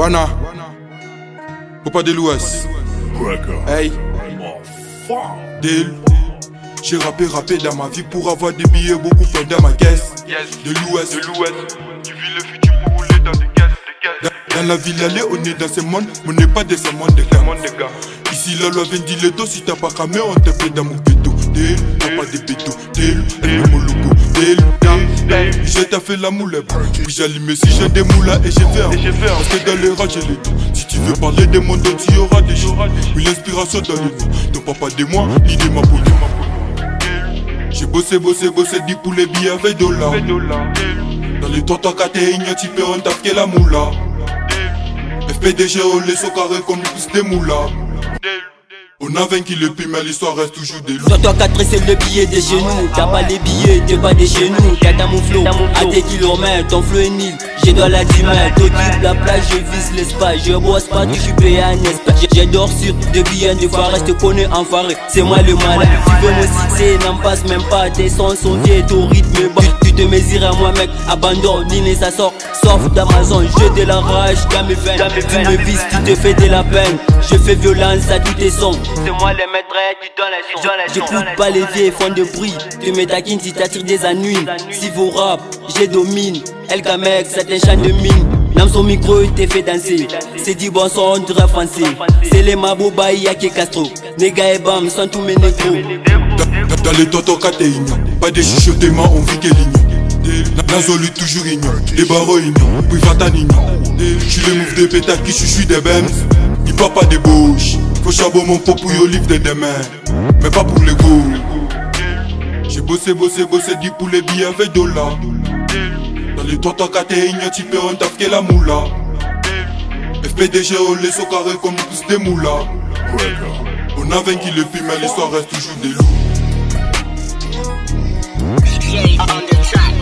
Wana, Papa de l'Ouest. Hey, Deal. J'ai rappé dans ma vie pour avoir des billets beaucoup plein dans ma caisse. De l'Ouest. Tu vis le futur pour rouler dans des caisses. Dans la ville aller, on est dans ce monde, mais on n'est pas de ce monde de gars. Ici la loi vient dire le dos, si t'as pas camé, on te plaît dans mon ghetto. Deal, t'as pas de béto. Deal, elle met mon logo. Deal, j'ai t'as fait la moule. Puis j'allume si j'ai des moulas et j'ai fait un. Parce que dans les rats j'ai les dos. Si tu veux parler des mondes, il y aura des choses. Oui, l'inspiration dans les mots. Donc papa de moi, l'idée m'a posé. J'ai bossé, dit pour les billets avec dollars. Dans les 3-4 et tu peux en taper la moula. FPDG, on les so carré comme le pouce des moulas. On a vaincu le pays, mais l'histoire reste toujours des loups. Toi 4 c'est le billet des genoux. T'as pas les billets, t'es pas des genoux. T'as mon flow, à tes kilomètres, ton flow est nul. J'ai dans la 10 mètres, t'occupe la plage, je vise l'espace. Je bosse pas, tu suis payé un espace. J'adore sur deux billets de phare, je te connais enfoiré. C'est moi le malin. Tu veux me succès, n'en passe même pas. Tes sons sont vieux, ton rythme bas. Tu te mesures à moi mec, abandonne, et ça sort. Sauf d'Amazon, je de la rage dans mes veines. Tu me vises, tu te fais de la peine. Je fais violence à tous tes sons. C'est moi le maître, tu donnes les sons. J'écoute pas les vieilles fonds de bruit. Tu me taquines si t'attires des ennuis. Si vous rap, j'ai domine. El Kamek, c'est un chant de mine. Dans son micro, il te fait danser. C'est du bon son du rap français. C'est les Mabouba, Yaki Castro. Nega et Bam sont tous mes négros. Dans les tontons catéina, pas de chuchotements, on vit que l'ignon. Nazolu toujours ignon, des barreaux ignon, puis vatanignon. J'suis le mouf de pétard qui chuchu des bems. Il parle pas de bouche. Faut chabot mon pot pour y livre de demain. Mais pas pour les go. J'ai bossé, dit pour les billets avec dollars. Dans les tontons catéina, tu peux en taper la moula. FPDG, on les so carré comme le pouce des moulas. On a vaincu le pays, mais l'histoire reste toujours des loups. DJ on the track.